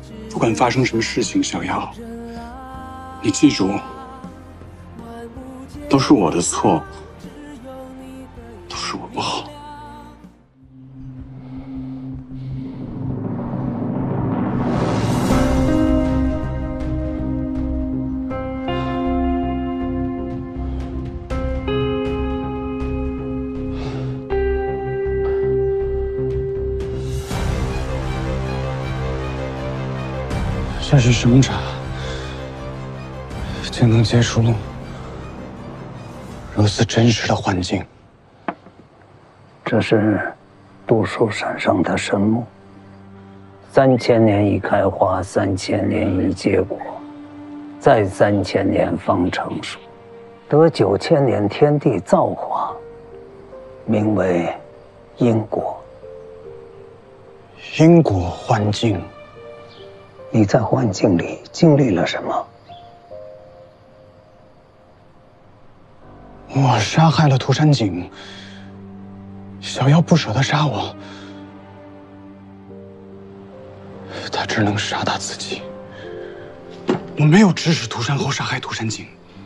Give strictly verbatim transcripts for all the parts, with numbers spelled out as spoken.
不管发生什么事情，小瑶，你记住，都是我的错，都是我不好。这是什么茶？竟能结出如此真实的幻境？ 这是杜寿山上的神木，三千年一开花，三千年一结果，再三千年方成熟，得九千年天地造化，名为因果。 因果幻境。 你在幻境里经历了什么？ 我杀害了涂山璟，小妖不舍得杀我，他只能杀他自己。我没有指使涂山后杀害涂山璟。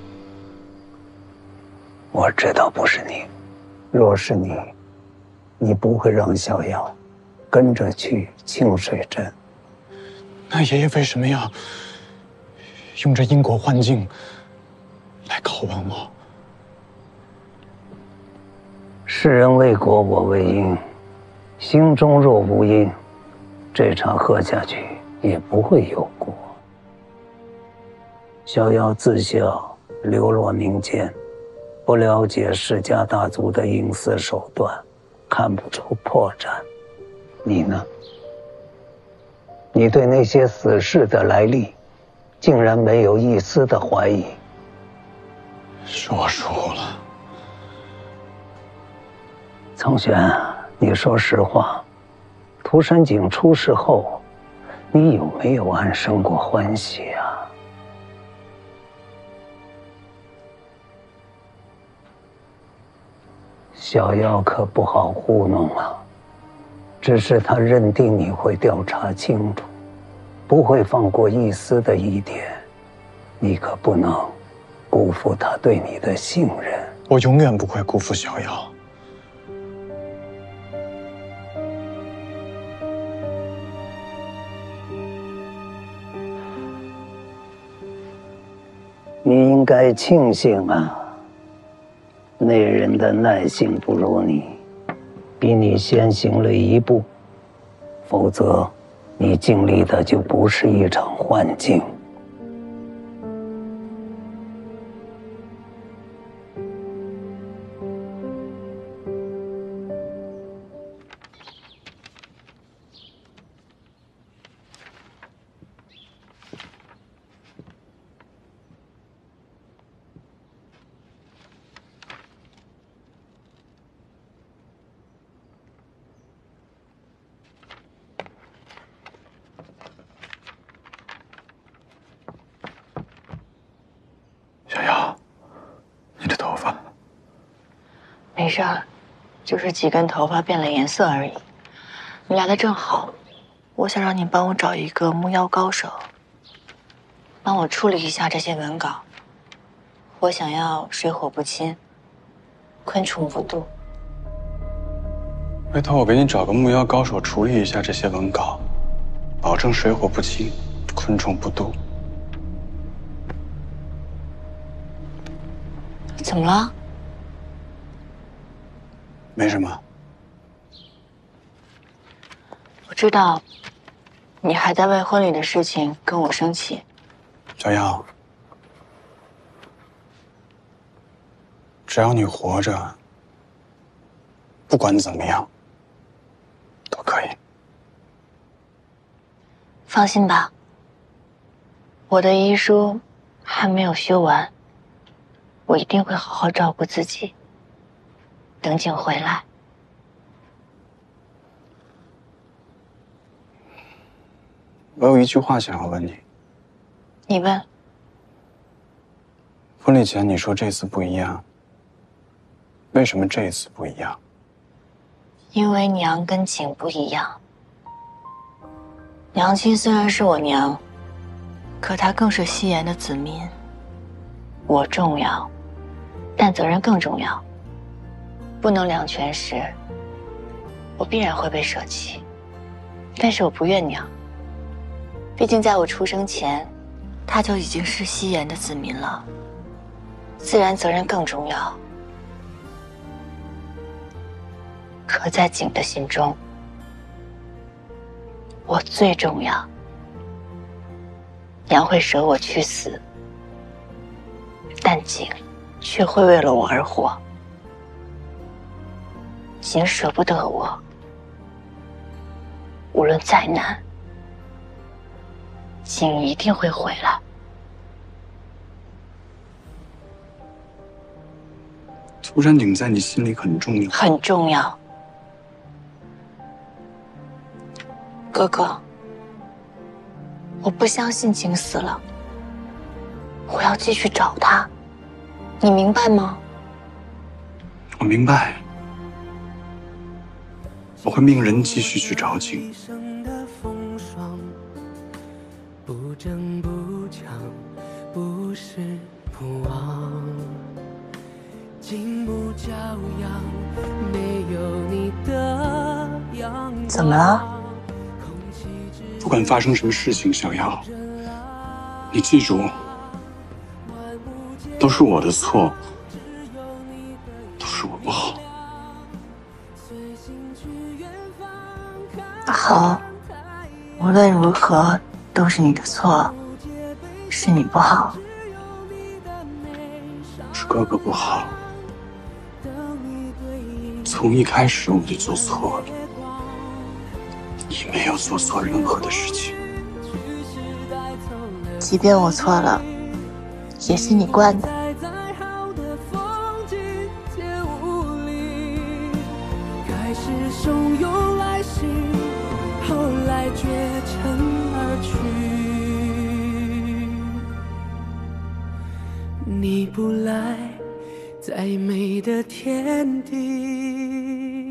我知道不是你，若是你，你不会让小妖跟着去清水镇。 那爷爷为什么要用这因果幻境来拷问我？ 世人为果，我为因，心中若无因，这茶喝下去也不会有果。小妖自小流落民间，不了解世家大族的营私手段，看不出破绽。你呢？你对那些死士的来历，竟然没有一丝的怀疑。 是我疏忽了。 苍玄，你说实话，涂山璟出事后，你有没有安生过欢喜啊？小妖可不好糊弄了。只是他认定你会调查清楚，不会放过一丝的疑点，你可不能辜负他对你的信任。 我永远不会辜负小妖。 你应该庆幸啊，那人的耐性不如你。比你先行了一步，否则，你经历的就不是一场幻境。 没事儿，就是几根头发变了颜色而已。你来的正好，我想让你帮我找一个木妖高手，帮我处理一下这些文稿。我想要水火不侵，昆虫不渡。 回头我给你找个木妖高手处理一下这些文稿，保证水火不侵，昆虫不渡。 怎么了？ 没什么。 我知道，你还在为婚礼的事情跟我生气。 小妖，只要你活着，不管怎么样，都可以。 放心吧，我的遗书还没有修完，我一定会好好照顾自己。等景回来。 我有一句话想要问你。 你问。 婚礼前你说这次不一样，为什么这次不一样？ 因为娘跟景不一样。 娘亲虽然是我娘，可她更是西炎的子民。我重要，但责任更重要，不能两全时，我必然会被舍弃。但是我不怨娘，毕竟在我出生前，她就已经是西炎的子民了，自然责任更重要。可在景的心中，我最重要。娘会舍我去死，但景却会为了我而活。景舍不得我，无论再难，景一定会回来。 涂山璟在你心里很重要， 很重要。哥哥，我不相信景死了，我要继续找他，你明白吗？ 我明白，我会命人继续去找景。 不争不抢，不是不忘，静不骄阳，没有你的阳光。 怎么了？ 不管发生什么事情，小瑶，你记住，都是我的错，都是我不好。 好，无论如何都是你的错，是你不好， 是哥哥不好。从一开始我就做错了，你没有做错任何的事情。 即便我错了，也是你惯的。 开始汹涌来袭，后来绝尘而去。你不来，再美的天地